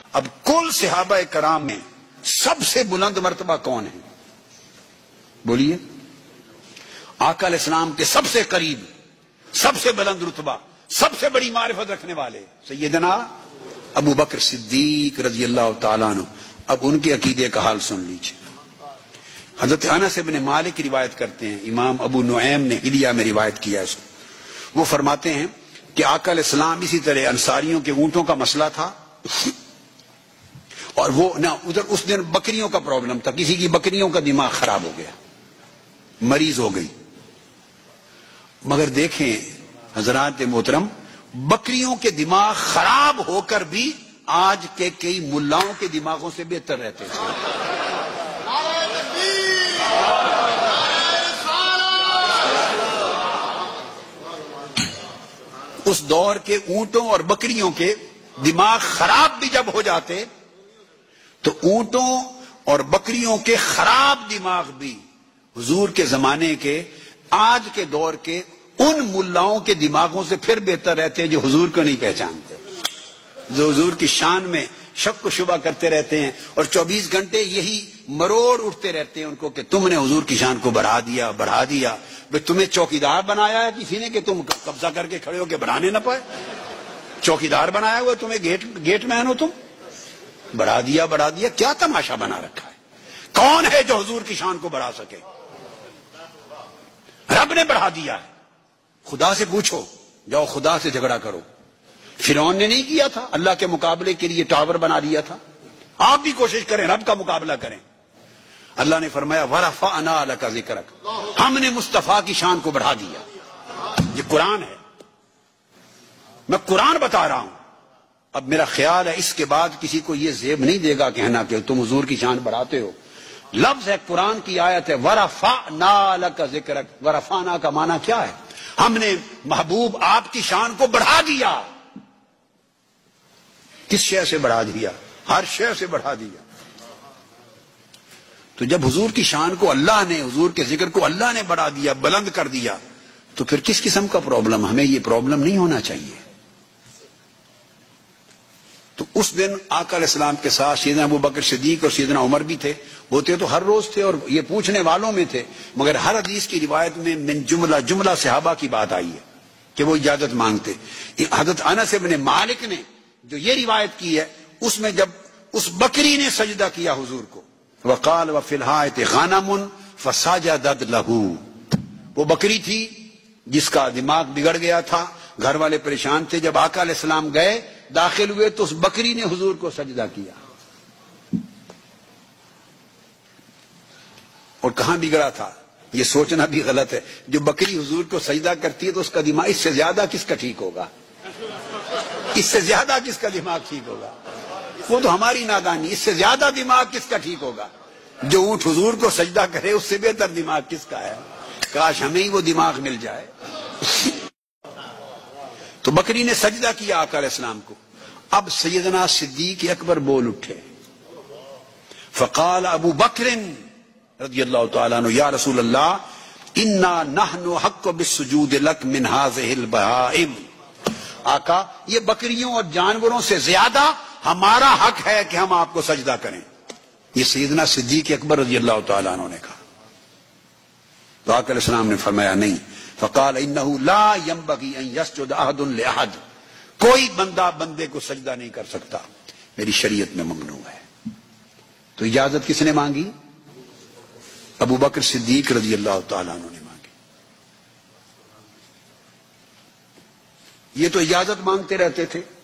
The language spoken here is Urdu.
اب کل صحابہ کرام میں سب سے بلند مرتبہ کون ہے؟ بولیے. آقا علیہ السلام کے سب سے قریب، سب سے بلند رتبہ، سب سے بڑی معرفت رکھنے والے سیدنا ابو بکر صدیق رضی اللہ تعالیٰ عنہ. اب ان کے عقیدے کا حال سن لیجیے. حضرت انس بن مالک روایت کرتے ہیں، امام ابو نعیم نے حلیہ میں روایت کیا اس کو. وہ فرماتے ہیں کہ آقا علیہ السلام اسی طرح انصاریوں کے اونٹوں کا مسئلہ تھا، اور وہ نہ ادھر اس دن بکریوں کا پرابلم تھا. کسی کی بکریوں کا دماغ خراب ہو گیا، مریض ہو گئی. مگر دیکھیں حضرات محترم، بکریوں کے دماغ خراب ہو کر بھی آج کے کئی ملاؤں کے دماغوں سے بہتر رہتے تھے. اس دور کے اونٹوں اور بکریوں کے دماغ خراب بھی جب ہو جاتے تو اونٹوں اور بکریوں کے خراب دماغ بھی حضور کے زمانے کے آج کے دور کے ان ملاؤں کے دماغوں سے پھر بہتر رہتے ہیں جو حضور کو نہیں پہچانتے، جو حضور کی شان میں شک و شبہ کرتے رہتے ہیں اور 24 گھنٹے یہی مروڑ اٹھتے رہتے ہیں ان کو کہ تم نے حضور کی شان کو بڑھا دیا بڑھا دیا. بھئی تمہیں چوکیدار بنایا ہے کسی نے کہ تم قبضہ کر کے کھڑے ہو کے بنانے نہ پائے؟ چوکیدار بنایا ہوا تمہیں، گیٹ مین ہو تم، بڑھا دیا. کیا تماشا بنا رکھا ہے؟ کون ہے جو حضور کی شان کو بڑھا سکے؟ رب نے بڑھا دیا ہے. خدا سے پوچھو، جاؤ خدا سے جھگڑا کرو. فرعون نے نہیں کیا تھا؟ اللہ کے مقابلے کے لیے ٹاور بنا دیا تھا. آپ بھی کوشش کریں، رب کا مقابلہ کریں. اللہ نے فرمایا وَرَفَعْنَا لَكَ ذِكْرَكَ، ہم نے مصطفیٰ کی شان کو بڑھا دیا. یہ قرآن ہے، میں قرآن بتا رہا ہوں. اب میرا خیال ہے اس کے بعد کسی کو یہ زیب نہیں دے گا کہنا کہ تم حضور کی شان بڑھاتے ہو. لفظ ہے، قرآن کی آیت ہے وَرَفَعْنَا لَكَ ذِكْرَكَ. وَرَفَعْنَا کا معنی کیا ہے؟ ہم نے محبوب آپ کی شان کو بڑھا دیا. کس شے سے بڑھا دیا؟ ہر شے سے بڑھا دیا. تو جب حضور کی شان کو اللہ نے، حضور کے ذکر کو اللہ نے بڑھا دیا، بلند کر دیا، تو پھر کس قسم کا پرابلم؟ ہمیں یہ پرابلم نہیں ہونا چاہیے. تو اس دن آقا علیہ السلام کے ساتھ سیدنا ابو بکر صدیق اور سیدنا عمر بھی تھے. ہوتے تو ہر روز تھے اور یہ پوچھنے والوں میں تھے، مگر ہر حدیث کی روایت میں من جملہ صحابہ کی بات آئی ہے کہ وہ اجازت مانگتے. حضرت انس بن مالک نے جو یہ روایت کی ہے، اس میں جب اس بکری نے سجدہ کیا حضور کو، وقال وفی الحائط غنم فسجدت لہ، وہ بکری تھی جس کا دماغ بگڑ گیا تھا، گھر والے پریشان تھے. جب آقا علیہ السلام گئے، داخل ہوئے، تو اس بکری نے حضور کو سجدہ کیا. اور کہاں بگڑا تھا یہ سوچنا بھی غلط ہے. جو بکری حضور کو سجدہ کرتی ہے تو اس کا دماغ، اس سے زیادہ کس کا ٹھیک ہوگا؟ اس سے زیادہ کس کا دماغ ٹھیک ہوگا؟ وہ تو ہماری نادانی. اس سے زیادہ دماغ کس کا ٹھیک ہوگا؟ جو اونٹ حضور کو سجدہ کرے اس سے بہتر دماغ کس کا ہے؟ کاش ہمیں ہی وہ دماغ مل جائے. تو بکری نے سجدہ کیا آقا علیہ السلام کو. اب سیدنا صدیق اکبر بول اٹھے، فقال ابو بکر رضی اللہ تعالیٰ عنہ یا رسول اللہ انا نحن حق بالسجود لک من هذه البہائم. آقا، یہ بکریوں اور جانوروں سے زیادہ ہمارا حق ہے کہ ہم آپ کو سجدہ کریں. یہ سیدنا صدیق اکبر رضی اللہ تعالیٰ عنہ نے کہا. تو آقا علیہ السلام نے فرمایا نہیں. فقال انه لا ينبغي ان يسجد احد لاحد، کوئی بندہ بندے کو سجدہ نہیں کر سکتا، میری شریعت میں ممنوع ہے. تو اجازت کس نے مانگی؟ ابو بکر صدیق رضی اللہ تعالیٰ عنہ نے مانگی. یہ تو اجازت مانگتے رہتے تھے.